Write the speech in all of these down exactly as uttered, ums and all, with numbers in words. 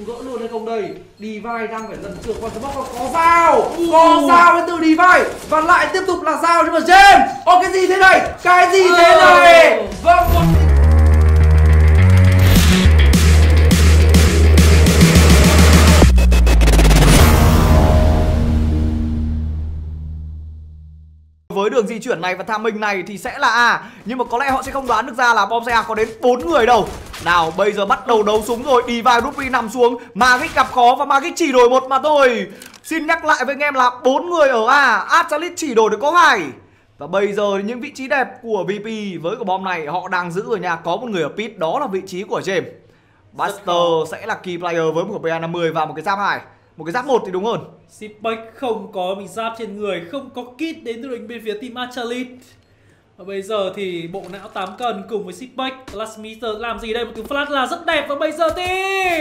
gỡ luôn hay không đây? Divide đang phải lần trượt qua smoke, có dao, có dao đến từ Divide và lại tiếp tục là dao nhưng mà James. Ô cái gì thế này? Cái gì thế này? Vâng. Với đường di chuyển này và tham minh này thì sẽ là A, nhưng mà có lẽ họ sẽ không đoán được ra là bom xe A có đến bốn người đâu. Nào bây giờ bắt đầu đấu súng rồi, Divide Ruby nằm xuống, Magic gặp khó và Magic chỉ đổi một mà thôi. Xin nhắc lại với anh em là bốn người ở A, Astralis chỉ đổi được có hai. Và bây giờ những vị trí đẹp của vê pê với quả bom này họ đang giữ ở nhà, có một người ở pit, đó là vị trí của James. Buster sẽ là key player với một cái P A năm mươi và một cái giáp hai. Một cái giáp một thì đúng hơn. Sipek không có mình giáp trên người, không có kit đến từ bên phía team Astralis. Và bây giờ thì bộ não tám cần cùng với Sipek, Classmeter làm gì đây? Một tiếng flash là rất đẹp và bây giờ thì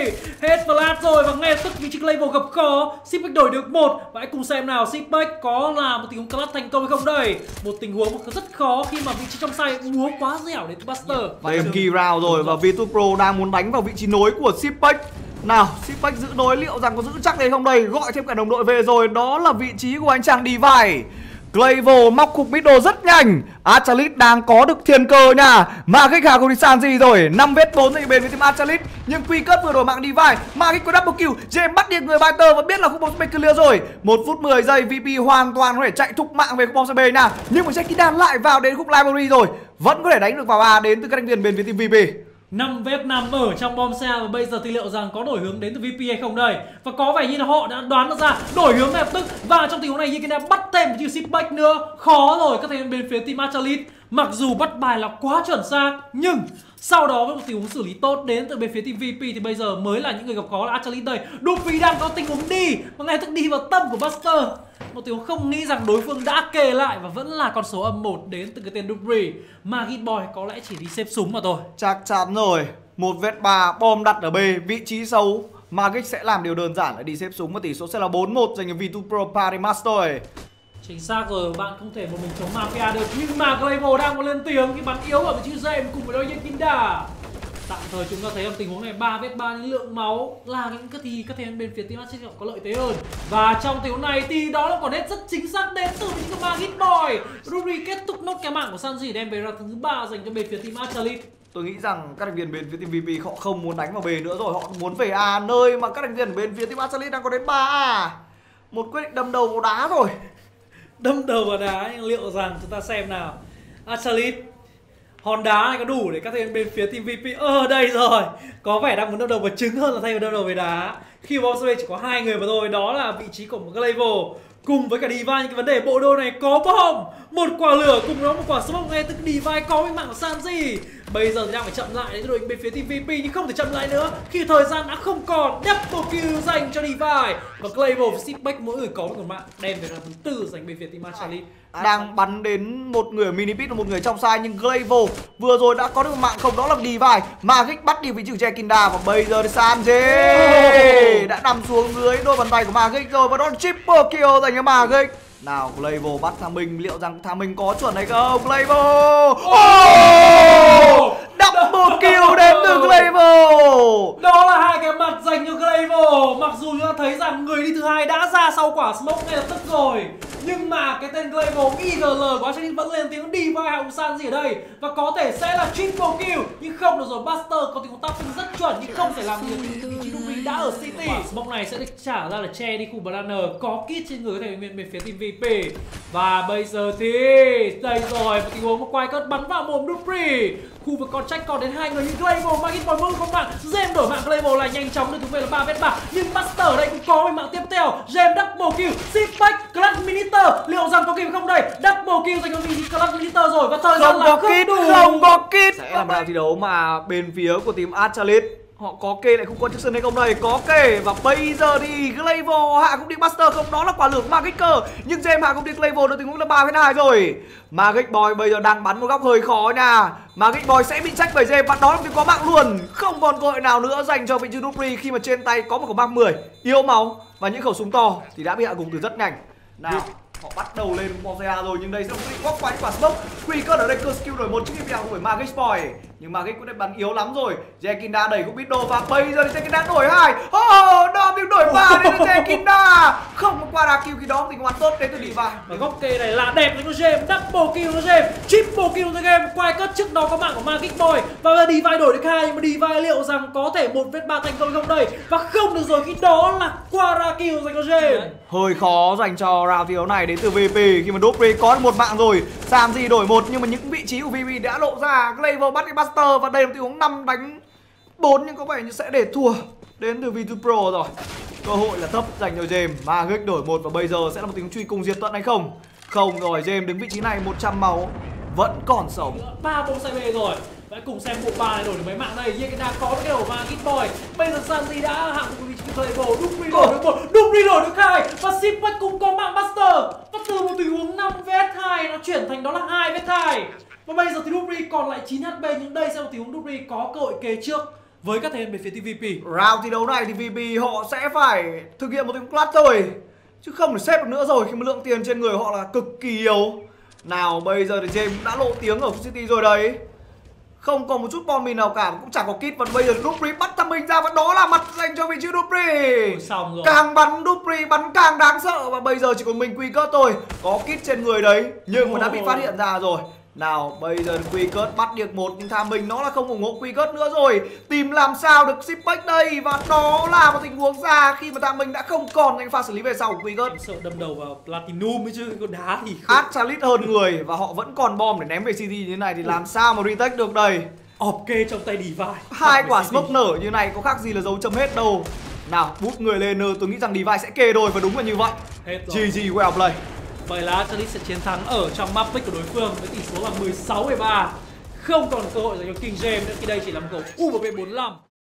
hết flash rồi và ngay lập tức vị trí level gặp khó. Sipek đổi được một và hãy cùng xem nào Sipek có là một tình huống clash thành công hay không đây. Một tình huống rất khó khi mà vị trí trong say múa quá dẻo đến Buster. Đây key round rồi và vê hai Pro đang muốn đánh vào vị trí nối của Sipek. Nào, Sipek giữ nối liệu rằng có giữ chắc hay không đây? Gọi thêm cả đồng đội về rồi, đó là vị trí của anh chàng Divide. Clavel móc cục middle rất nhanh. Astralis đang có được thiên cơ nha. Magic Hà không đi sàn gì rồi. năm vs bốn thì bên với team Astralis. Nhưng quy cấp vừa đổi mạng Divide. Magic có double kill. James bắt được người Biter và biết là khúc bóng C B clear rồi. một phút mười giây vê pê hoàn toàn có thể chạy thúc mạng về khúc bóng C B nha. Nhưng mà Jackie lại vào đến khúc library rồi. Vẫn có thể đánh được vào A đến từ các thành viên bên phía team vê pê. năm vs năm ở trong bom xe và bây giờ thì liệu rằng có đổi hướng đến từ vê pê hay không đây? Và có vẻ như là họ đã đoán được ra đổi hướng ngay lập tức và trong tình huống này Yekina bắt thêm một chiếc Sipek nữa. Khó rồi các thành viên bên phía team Astralis. Mặc dù bắt bài là quá chuẩn xác nhưng sau đó với một tình huống xử lý tốt đến từ bên phía team vê pê thì bây giờ mới là những người gặp khó là Astralis đây. Duffy đang có tình huống đi và ngay tức đi vào tâm của Buster. Một tình huống không nghĩ rằng đối phương đã kề lại và vẫn là con số âm một đến từ cái tên Duffy. Magic Boy có lẽ chỉ đi xếp súng mà thôi. Chắc chắn rồi. một vs ba, bom đặt ở B, vị trí xấu. Magic sẽ làm điều đơn giản là đi xếp súng và tỷ số sẽ là bốn một dành cho vê hai Pro Party Master. Chính xác rồi, bạn không thể một mình chống Mafia được. Nhưng mà Clavel đang có lên tiếng khi bắn yếu ở vị trí James cùng với đôi Yekinda. Tạm thời chúng ta thấy trong tình huống này ba vs ba những lượng máu là những cái thì các thành viên bên phía team Astralis có lợi thế hơn. Và trong tình huống này thì đó là quả nét rất chính xác đến từ những cái Magic Boy. Ruby kết thúc nốt cái mạng của Sanji đem về ra thứ ba dành cho bên phía team Astralis. Tôi nghĩ rằng các thành viên bên phía team vê pê họ không muốn đánh vào B nữa rồi, họ muốn về A, nơi mà các thành viên bên phía team Astralis đang có đến ba A. Một quyết định đâm đầu vào đá rồi. Đâm đầu vào đá, nhưng liệu rằng chúng ta xem nào. Astralis, hòn đá này có đủ để các thành viên bên phía team vê pê ở đây rồi. Có vẻ đang muốn đâm đầu vào trứng hơn là thay vì đâm đầu về đá. Khi bom chỉ có hai người mà thôi, đó là vị trí của một cái level cùng với cả Divide. Những cái vấn đề bộ đôi này có bom, một quả lửa cùng nó một quả smoke ngay từ Divide có với mạng của Sanji. Bây giờ thì đang phải chậm lại đến đội bên phía team vê pê nhưng không thể chậm lại nữa khi thời gian đã không còn. Double kill dành cho Divide và Clavel và Sipek mỗi người có một mạng đem về ra thứ tư dành bên phía team Astralis. Đang bắn đến một người ở mini pit và một người trong sai nhưng Clavel vừa rồi đã có được một mạng không, đó là Divide. Magic bắt đi vị trí Jekinda và bây giờ thì Sanji oh. đã nằm xuống dưới đôi bàn tay của Magic rồi và đó là triple kill dành cho Magic. Nào Clavel bắt Tham Minh, liệu rằng Tham Minh có chuẩn hay không? Clavel oh! Double kill đến từ Clavel. Đó là hai cái mặt dành cho Clavel. Mặc dù chúng ta thấy rằng người đi thứ hai đã ra sau quả smoke ngay lập tức rồi, nhưng mà cái tên Clavel i giê lờ của Astralis vẫn lên tiếng đi vai Hồng San gì ở đây và có thể sẽ là triple kill nhưng không được rồi. Buster có tình huống tapping rất chuẩn nhưng không thể làm gì vị trí Duffy đã ở City. Quả smoke này sẽ được trả ra là che đi khu Banner, có kit trên người các thành viên bên phía team vê pê. Và bây giờ thì đây rồi, một tình huống một quay cất bắn vào mồm Duffy. Khu vực còn trách còn đến hai người nhưng Clavel Magic Boy move không mạng. James đổi mạng Clavel là nhanh chóng được thuộc về là ba vs ba nhưng Buster ở đây cũng có với mạng tiếp theo. James double kill, Sipek, Clutch Miniter liệu rằng có kịp không đây? Double kill dành cho vị trí Clutch Miniter rồi và thời gian là không kit, đủ. Không có kit. Sẽ làm nào thi đấu mà bên phía của team Astralis họ có kê lại không có chiếc sân hay không đây? Có kê và bây giờ thì Clavel hạ cũng đi Buster không, đó là quả lửa của Magic cơ. Nhưng James hạ cũng đi Clavel được tình huống là ba vs hai rồi. Magic Boy bây giờ đang bắn một góc hơi khó nha. Magic Boy sẽ bị trách bởi James và đó là một có mạng luôn. Không còn cơ hội nào nữa dành cho vị trí Duffy khi mà trên tay có một khẩu băng mười yếu máu và những khẩu súng to thì đã bị hạ gục từ rất nhanh. Nào họ bắt đầu lên bom xe rồi nhưng đây sẽ không quắc qua những quả smoke. Quy cơn ở đây cơ skill đổi một chiếc kia của Magic Boy nhưng Magic cũng đã bắn yếu lắm rồi. Jekinda đẩy cũng biết đồ và bây giờ thì Jekinda đổi hai. Oh, đến từ Jekinda. Không có qua đà kill khi đó tình huống tốt đến từ Levi. Và góc kê này là đẹp cho James, double kill cho James, triple kill cho game. Quay cất trước đó có mạng của Magic Boy và bây giờ Levi đổi được hai, nhưng mà Levi liệu rằng có thể một vết ba thành công không đây? Và không được rồi, khi đó là qua đà kill dành cho James. Hơi khó dành cho round thi đấu này đến từ vê pê khi mà Dupree có được một mạng rồi. Sanji đổi một nhưng mà những vị trí của vê pê đã lộ ra. Glaive bắt cái Buster và đây là tình huống năm đánh bốn nhưng có vẻ như sẽ để thua đến từ vê hai Pro rồi. Cơ hội là thấp dành cho James. Magic đổi một và bây giờ sẽ là một tình huống truy cùng diệt tận hay không? Không rồi, James đứng vị trí này một trăm máu vẫn còn sống. Ba bông say bê rồi. Hãy cùng xem bộ ba này đổi được mấy mạng đây. Jekinda có cái đầu Magic Boy. Bây giờ Sanji đã hạng một vị trí Glaive. Dupree đổi được một, Dupree đổi được hai và Sipek cũng có mạng Buster. Và từ một tình huống năm vs hai nó chuyển thành đó là hai vs hai. Và bây giờ thì Dupree còn lại chín hát pê, nhưng đây sẽ là một tình huống Dupree có cơ hội kề trước với các thành viên về phía tê vê pê. Round thi đấu này thì vê pê họ sẽ phải thực hiện một tình huống clutch thôi, chứ không thể xếp được nữa rồi khi mà lượng tiền trên người họ là cực kỳ yếu. Nào bây giờ thì James đã lộ tiếng ở City rồi đấy. Không còn một chút bom mìn nào cả, cũng chẳng có kit. Và bây giờ Dupree bắt thằng mình ra và đó là mặt dành cho vị trí Dupree. Xong rồi. Càng bắn Dupree bắn càng đáng sợ và bây giờ chỉ còn mình Quickert thôi. Có kit trên người đấy nhưng mà đã bị phát hiện ra rồi. Nào bây giờ Quickert bắt được một nhưng tham mình nó là không ủng hộ Quickert nữa rồi. Tìm làm sao được Sipek đây và đó là một tình huống ra khi mà tham mình đã không còn anh pha xử lý về sau của Quickert. Sợ đâm đầu vào Platinum ấy chứ, còn đá thì không. Astralis hơn người và họ vẫn còn bom để ném về xê tê như thế này thì làm sao mà retake được đây. Ọp kê trong tay Levi. Hai quả smoke nở như này có khác gì là dấu chấm hết đâu. Nào bút người lên, tôi nghĩ rằng Levi sẽ kê đôi và đúng là như vậy. Hết rồi. giê giê well play. Vậy là Astralis sẽ chiến thắng ở trong map pick của đối phương với tỷ số là mười sáu mười ba. Không còn cơ hội dành cho King James nữa khi đây chỉ là một cầu u một v bốn lăm.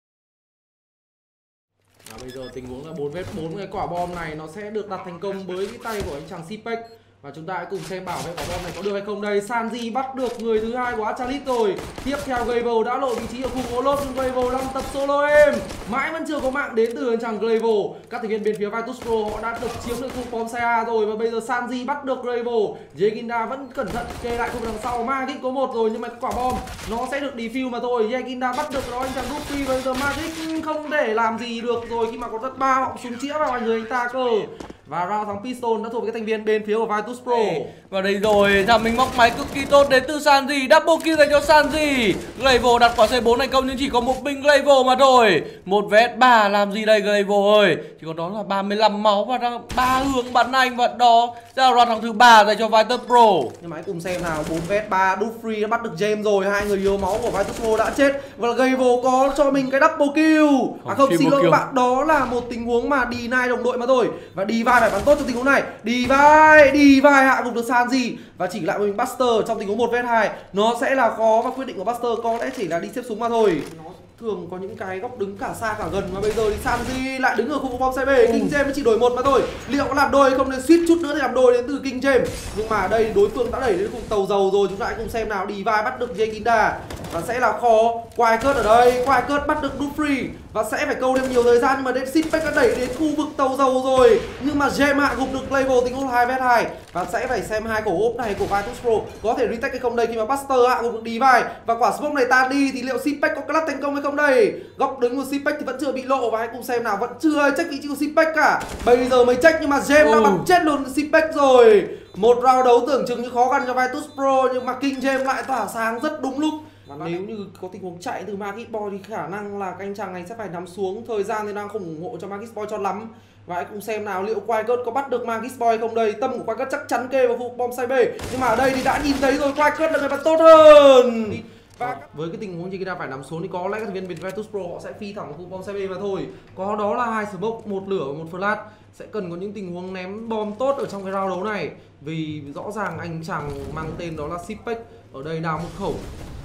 Và bây giờ tình huống là bốn vs bốn, cái quả bom này nó sẽ được đặt thành công với cái tay của anh chàng Sipek. Và chúng ta hãy cùng xem bảo vệ quả bom này có được hay không đây. Sanji bắt được người thứ hai của Astralis rồi. Tiếp theo Glaive đã lộ vị trí ở khu gỗ lốp nhưng Glaive đang tập solo êm. Mãi vẫn chưa có mạng đến từ anh chàng Glaive. Các thành viên bên phía Virtus Pro họ đã được chiếm được khu Pomsea rồi. Và bây giờ Sanji bắt được Glaive. Jekinda vẫn cẩn thận kê lại khu đằng sau. Magic có một rồi nhưng mà quả bom nó sẽ được defuse mà thôi. Jekinda bắt được đó anh chàng Dupree. Bây giờ Magic không thể làm gì được rồi khi mà có rất ba họng súng chĩa vào người anh ta cơ. Và round thắng Piston đã thuộc về các thành viên bên phía của Virtus Pro. Và đây rồi, thằng mình móc máy cực kỳ tốt đến từ Sanji. Double kill dành cho Sanji. Glaive đặt quả C bốn thành công nhưng chỉ có một mình Glaive mà thôi. Một vs ba làm gì đây Glaive ơi. Chỉ còn đó là ba mươi lăm máu và đang ba hướng bắn anh. Và đó sẽ là round thắng thứ ba dành cho Virtus Pro. Nhưng mà hãy cùng xem nào, bốn vs ba Dupree đã bắt được James rồi. Hai người yếu máu của Virtus Pro đã chết. Và Glaive có cho mình cái double kill. À không, xin lỗi các bạn, đó là một tình huống mà deny đồng đội mà thôi. Và Levi phải bắn tốt trong tình huống này. Levi, Levi hạ gục được Sanji và chỉ lại mình Buster trong tình huống một vs hai. Nó sẽ là khó và quyết định của Buster có lẽ chỉ là đi xếp súng mà thôi. Nó thường có những cái góc đứng cả xa cả gần mà bây giờ thì Sanji lại đứng ở khu vực bom xe bê. King James mới chỉ đổi một mà thôi. Liệu có làm đôi không, nên suýt chút nữa để làm đôi đến từ King James. Nhưng mà đây đối phương đã đẩy đến khu tàu dầu rồi. Chúng ta hãy cùng xem nào. Levi bắt được Jekinda và sẽ là khó. Quickert ở đây, Quickert bắt được Dupree và sẽ phải câu thêm nhiều thời gian, nhưng mà đến Sipek đã đẩy đến khu vực tàu dầu rồi. Nhưng mà James hạ gục được Glaive tình huống hai vs hai và sẽ phải xem hai cổ ốp này của Virtus Pro có thể retake hay không đây khi mà Buster hạ gục được Levi và quả smoke này tan đi thì liệu Sipek có clutch thành công hay không đây. Góc đứng của Sipek thì vẫn chưa bị lộ và hãy cùng xem nào, vẫn chưa check vị trí của Sipek cả. Bây giờ mới check nhưng mà James đã bắn chết luôn Sipek rồi. Một round đấu tưởng chừng như khó khăn cho Virtus Pro nhưng mà King James lại tỏa sáng rất đúng lúc. Và nếu như có tình huống chạy từ Magic Boy thì khả năng là cái anh chàng này sẽ phải nằm xuống. Thời gian thì đang không ủng hộ cho Magic Boy cho lắm. Và hãy cùng xem nào liệu Quickert có bắt được Magic Boy không đây. Tâm của Quickert chắc chắn kê vào khu bom side B. Nhưng mà ở đây thì đã nhìn thấy rồi, Quickert là người bắn tốt hơn. Và với cái tình huống gì phải nằm xuống thì có lẽ các thành viên bên Virtus Pro họ sẽ phi thẳng vào khu bom side B mà thôi. Có đó là hai smoke, một lửa và một flash. Sẽ cần có những tình huống ném bom tốt ở trong cái round đấu này. Vì rõ ràng anh chàng mang tên đó là Sipek ở đây đào một khẩu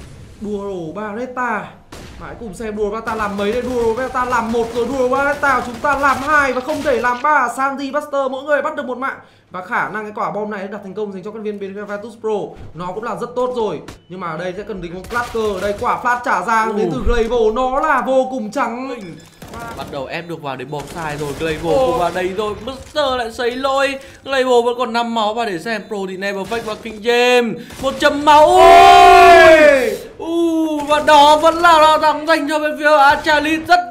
Duo Barretta. Hãy cùng xem Duo Barretta làm mấy đây. Duo Barretta làm một rồi, Duo Barretta chúng ta làm hai và không thể làm ba. Sanji, Buster mỗi người bắt được một mạng. Và khả năng cái quả bom này đặt thành công dành cho các viên bên Virtus Pro nó cũng là rất tốt rồi. Nhưng mà ở đây sẽ cần tình huống clutcher. Ở đây quả flash trả ra đến từ Glaive nó là vô cùng trắng. Bắt đầu ép được vào đến bom sai rồi. Glaive cũng vào đây rồi. Buster lại sấy lôi. Glaive vẫn còn năm máu. Và để xem Pro thì Never Fake và King James một trăm máu. Ôi uh, và đó vẫn là thắng dành cho bên phía Astralis rất đẹp.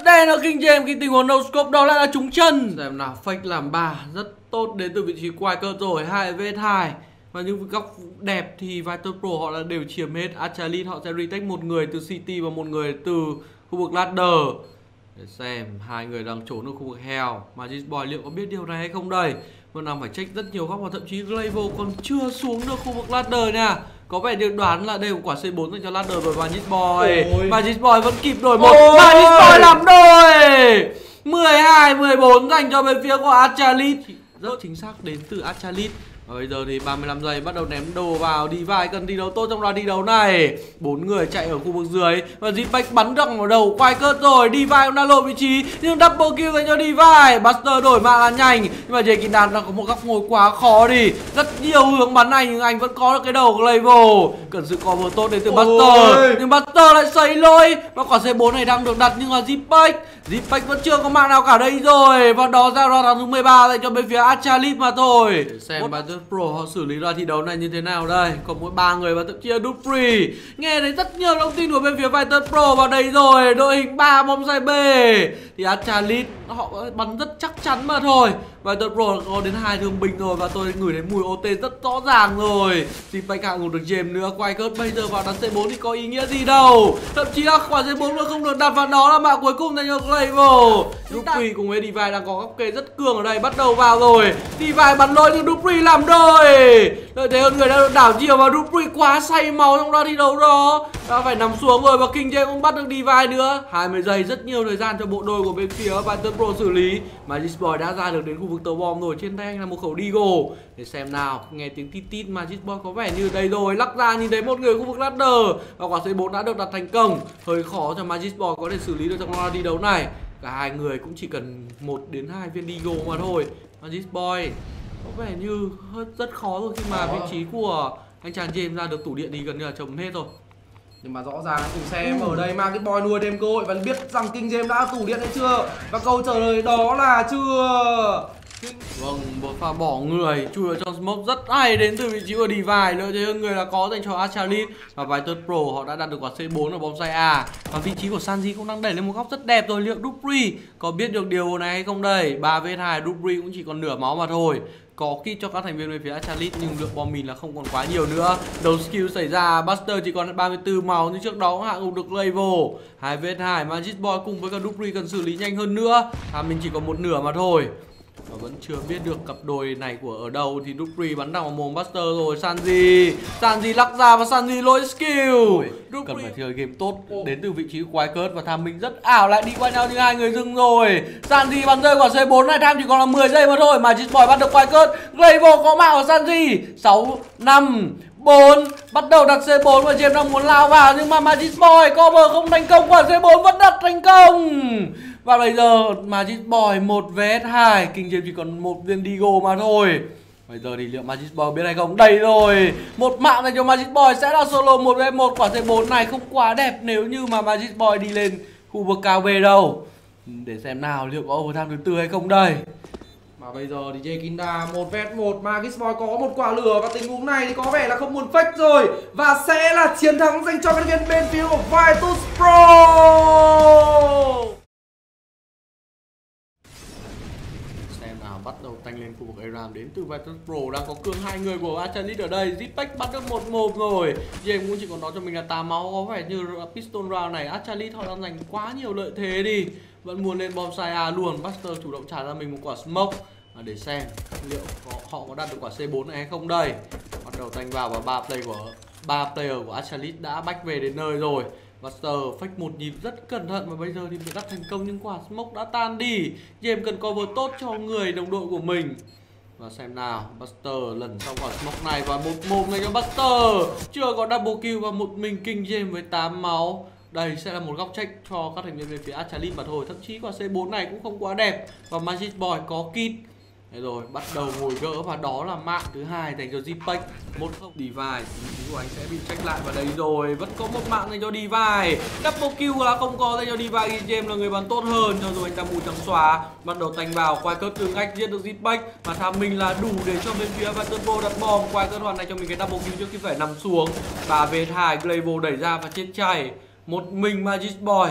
Sten ở King James khi tình huống no scope đó lại là trúng chân. Xem nào, fake làm ba rất tốt đến từ vị trí quay cơ rồi, hai vs hai. Và những góc đẹp thì Vital Pro họ là đều chiếm hết. Astralis họ sẽ retake một người từ City và một người từ khu vực ladder. Để xem hai người đang trốn ở khu vực Hell. Magic Boy liệu có biết điều này hay không đây? Vẫn đang phải check rất nhiều góc và thậm chí Glaivo còn chưa xuống được khu vực ladder nha. Có vẻ được đoán là đây là quả C bốn dành cho ladder rồi. Magic Boy Magic Boy vẫn kịp đổi một. Magic Boy làm đôi. mười hai mười bốn dành cho bên phía của Astralis. Rất chính xác đến từ Astralis. Và bây giờ thì ba mươi lăm giây bắt đầu ném đồ vào. Divide cần thi đấu tốt trong loạt thi đấu này. Bốn người chạy ở khu vực dưới và Zipek bắn răng vào đầu quay cớt rồi. Divide cũng đã lộ vị trí nhưng double kill dành cho Divide. Buster đổi mạng là nhanh nhưng mà Jekin đang có một góc ngồi quá khó đi. Rất nhiều hướng bắn này nhưng anh vẫn có được cái đầu của Glaivo. Cần sự cover tốt đến từ Buster. Ôi. Nhưng Buster lại xây lôi và quả C bốn này đang được đặt nhưng mà Zipek Zipek vẫn chưa có mạng nào cả đây rồi. Và đó ra round thứ mười ba dành cho bên phía Astralis mà thôi. Để xem Vital Pro họ xử lý ra thi đấu này như thế nào đây. Còn mỗi ba người và thậm chí là Dupri. Nghe thấy rất nhiều thông tin của bên phía Vital Pro vào đây rồi. Đội hình ba bom sai B thì Astralis họ bắn rất chắc chắn mà thôi. Vital Pro có đến hai thương binh rồi và tôi ngửi thấy mùi ô tê rất rõ ràng rồi. Zipek hạ ngủ được James nữa. Quay cớt bây giờ vào đánh C bốn thì có ý nghĩa gì đâu. Thậm chí là quả C bốn không được đặt vào, đó là mạng cuối cùng dành cho Glaivo. Dupri cùng với Divide đang có góc kê rất cường ở đây, bắt đầu vào rồi. Divide bắn đôi nhưng Dupri làm đôi. Đợi thế hơn người đã được đảo chiều và Dupri quá say máu trong đó thi đấu đó. Đã phải nằm xuống rồi và King James cũng bắt được Divide nữa. hai mươi giây rất nhiều thời gian cho bộ đôi của bên phía Vital Pro xử lý. Magic Boy đã ra được đến khu vực tàu bom rồi, trên tay anh là một khẩu Deagle. Để xem nào, nghe tiếng tít tít Magic Boy có vẻ như đây rồi, lắc ra nhìn thấy một người khu vực ladder và quả C bốn đã được đặt thành công. Hơi khó cho Magic Boy có thể xử lý được trong loạt thi đấu này. Cả hai người cũng chỉ cần một đến hai viên Deagle mà thôi. Magic Boy có vẻ như rất khó rồi khi mà vị trí của anh chàng James ra được tủ điện thì gần như là chồng hết rồi. Nhưng mà rõ ràng cùng xem ở đây Magic Boy nuôi thêm cơ hội và biết rằng King James đã tủ điện hay chưa. Và câu trả lời đó là chưa. Vâng, một pha bỏ người chui ở trong smoke rất hay đến từ vị trí của Divide. Lợi thế hơn người là có dành cho Astralis. Và Vital Pro họ đã đạt được quả C bốn ở bom sai A. Và vị trí của Sanji cũng đang đẩy lên một góc rất đẹp rồi. Liệu Dupri có biết được điều này hay không đây? ba vs hai Dupri cũng chỉ còn nửa máu mà thôi. Có kit cho các thành viên bên phía Astralis nhưng lượng bom mìn là không còn quá nhiều nữa. Đầu skill xảy ra, Buster chỉ còn ba mươi tư máu nhưng trước đó cũng hạ gục được Glaivo. hai vs hai Magic Boy cùng với cả Dupri cần xử lý nhanh hơn nữa. À, mình chỉ còn một nửa mà thôi. Và vẫn chưa biết được cặp đôi này của ở đâu thì Dupri bắn thẳng vào mồm Buster rồi. Sanji Sanji lắc ra và Sanji lỗi skill. Ôi, cần phải chơi game tốt đến từ vị trí quái cớt và Tham Minh rất ảo lại đi qua nhau như hai người dưng rồi. Sanji bắn rơi quả C bốn này, Tham chỉ còn là mười giây mà thôi. Magic Boy bắt được quái cớt. Glaivo có mạng của Sanji. sáu năm bốn bắt đầu đặt C bốn và James đang muốn lao vào nhưng mà Magic Boy cover không thành công, quả C bốn vẫn đặt thành công. Và bây giờ Magic Boy một vs hai, King James chỉ còn một viên Deagle mà thôi. Bây giờ thì liệu Magic Boy biết hay không? Đây rồi, một mạng dành cho Magic Boy sẽ là solo một vs một. Quả C bốn này không quá đẹp nếu như mà Magic Boy đi lên khu vực cao về đâu. Để xem nào liệu có overtime thứ tư hay không đây. Mà bây giờ thì Jekinda một vs một, Magic Boy có một quả lửa và tình huống này thì có vẻ là không muốn fake rồi. Và sẽ là chiến thắng dành cho cái bên phía của Vital Pro. Bắt đầu tanh lên khu vực Aram đến từ Vital Pro, đang có cường hai người của Astralis ở đây. Zipek bắt được một một rồi. James cũng chỉ còn nói cho mình là tám máu, có vẻ như pistol round này Astralis họ đang giành quá nhiều lợi thế đi. Vẫn muốn lên bom sai A luôn. Buster chủ động trả ra mình một quả smoke. À, để xem liệu có, họ có đạt được quả C bốn này hay không đây. Bắt đầu tanh vào và ba play của ba player của Astralis đã back về đến nơi rồi. Buster fake một nhịp rất cẩn thận và bây giờ thì bị đắt thành công nhưng quả smoke đã tan đi. James cần cover tốt cho người đồng đội của mình. Và xem nào, Buster lần sau quả smoke này và một một này cho Buster. Chưa có double kill và một mình King James với tám máu. Đây sẽ là một góc check cho các thành viên về phía Astralis mà thôi. Thậm chí quả C bốn này cũng không quá đẹp. Và Magic Boy có kit. Đấy rồi, bắt đầu ngồi gỡ và đó là mạng thứ hai dành cho Zipek. Một không Divide, vị trí của anh sẽ bị check lại vào đây rồi. Vẫn có một mạng dành cho Divide. Double kill là không có dành cho Divide. James là người bắn tốt hơn, cho dù anh ta mù trắng xóa. Bắt đầu tanh vào, quay cớt từ ngách giết được Zipek. Mà Tham Minh là đủ để cho bên phía Vital Pro đặt bom. Quay cớt hoàn thành cho mình cái double kill trước khi phải nằm xuống. ba vs hai, Glaivo đẩy ra và chết chay. Một mình Magic Boy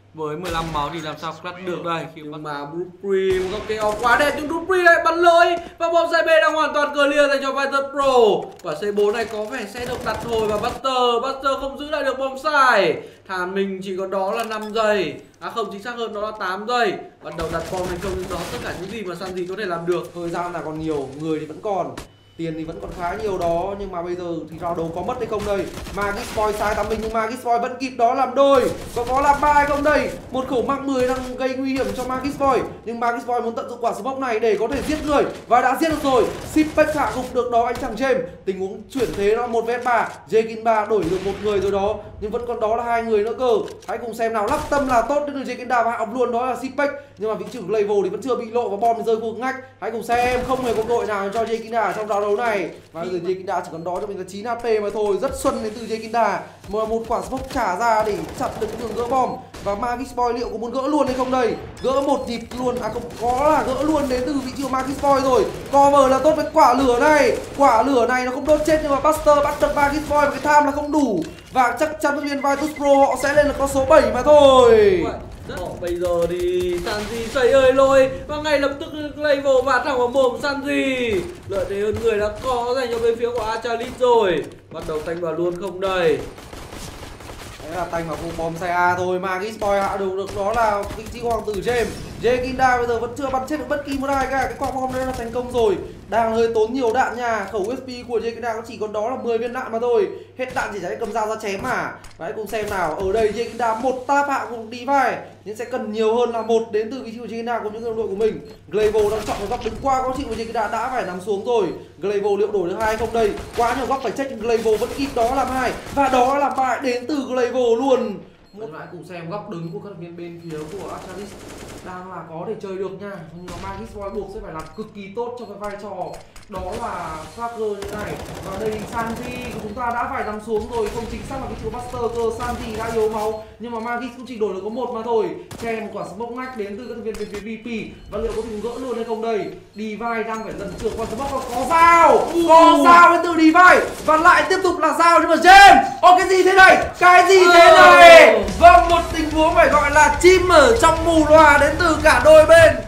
Với mười lăm máu thì làm sao clutch được đây khi nhưng mà Blueprint một góc KO quá đẹp nhưng Blueprint lại bắn lưới và bom xe B đang hoàn toàn clear dành cho Vital Pro. Quả C bốn này có vẻ sẽ được đặt thôi và Buster, Buster không giữ lại được bom sai. Thàn mình chỉ còn đó là năm giây. À không, chính xác hơn đó là tám giây. Bắt đầu đặt bom thành công nhưng đó tất cả những gì mà Sanji có thể làm được. Thời gian là còn nhiều, người thì vẫn còn, tiền thì vẫn còn khá nhiều đó, nhưng mà bây giờ thì rao đấu có mất hay không đây? Magic Boy sai tắm mình nhưng Magic Boy vẫn kịp đó làm đôi. Có có làm ba hay không đây? Một khẩu Mark mười đang gây nguy hiểm cho Magic Boy, nhưng Magic Boy muốn tận dụng quả smoke này để có thể giết người và đã giết được rồi. Sipex hạ gục được đó anh chàng James. Tình huống chuyển thế nó một vs ba, Jekinda đổi được một người rồi đó, nhưng vẫn còn đó là hai người nữa cơ. Hãy cùng xem nào, lắp tâm là tốt đến từ Jekinda và hạ gục luôn đó là Sipex, nhưng mà vị trí của Glaive thì vẫn chưa bị lộ và bom rơi vô ngách. Hãy cùng xem, không hề có cơ hội nào cho Jekinda trong round đấu này. Và bây giờ Jekinda chỉ còn đó cho mình là chín hát pê mà thôi, rất xuân đến từ Jekinda. Mà một quả smoke trả ra để chặn được cái đường gỡ bom. Và Magic Boy liệu có muốn gỡ luôn hay không đây? Gỡ một nhịp luôn, à không, có là gỡ luôn đến từ vị trí của Magic Boy rồi. Cover là tốt với quả lửa này. Quả lửa này nó không đốt chết nhưng mà Buster bắt được Magic Boy và cái tham là không đủ. Và chắc chắn với viên Vitus Pro họ sẽ lên là con số bảy mà thôi. Họ bây giờ thì Sanji xây ơi lôi và ngay lập tức Glaive vạt thẳng vào mồm Sanji. Lợi thế hơn người đã có dành cho bên phía của Achalit rồi. Bắt đầu tanh vào luôn không đây. Đấy là tanh vào vùng bom xe A thôi. Magic Boy hạ được được đó là vị trí của hoàng tử James. Jekinda bây giờ vẫn chưa bắn chết được bất kỳ một ai cả. Cái quả bom đấy là thành công rồi. Đang hơi tốn nhiều đạn nha. Khẩu ép pê của Jekinda có chỉ còn đó là mười viên đạn mà thôi. Hết đạn chỉ phải cầm dao ra chém mà. Đấy, cùng xem nào. Ở đây Jekinda một tap hạ cùng đi vai, nhưng sẽ cần nhiều hơn là một đến từ vị trí của Jekinda cùng những đồng đội của mình. Glaive đang chọn một góc đứng qua có chị của Jekinda đã phải nằm xuống rồi. Glaive liệu đổi được hai không đây? Quá nhiều góc phải check nhưng Glaive vẫn kịp đó làm hai và đó là bại đến từ Glaive luôn. Một lại cùng xem góc đứng của các thành viên bên phía của Achalis đang là có để chơi được nha, nhưng mà Magic Boy buộc sẽ phải làm cực kỳ tốt trong cái vai trò đó là Tracker như này. Và đây Sanji của chúng ta đã phải nằm xuống rồi, không chính xác là cái chiều Buster cơ. Sanji đã yếu máu nhưng mà Magic cũng chỉ đổi được có một mà thôi. Che một quả smoke ngách đến từ các thành viên bên phía vê pê và liệu có thể gỡ luôn hay không đây? Divide đang phải lần trượt quả smoke và có dao, có dao đến từ Divide và lại tiếp tục là dao nhưng mà James, ô cái gì thế này? Cái gì thế này? Vâng, một tình huống phải gọi là chim ở trong mù loà đến từ cả đôi bên.